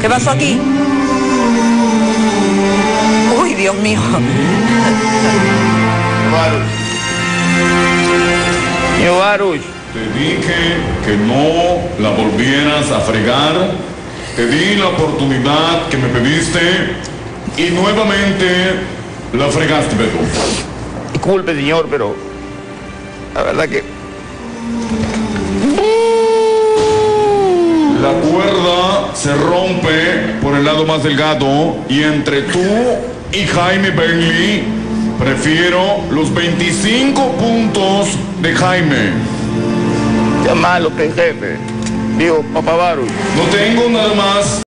¿Qué pasó aquí? Uy, Dios mío. Baruch. Te dije que no la volvieras a fregar. Te di la oportunidad que me pediste y nuevamente la fregaste, Beto. Disculpe, señor, pero la verdad que... La cuerda se rompe por el lado más delgado y entre tú y Jaime Bentley prefiero los 25 puntos de Jaime. Ya malo que jefe. Digo, papá Baruch. No tengo nada más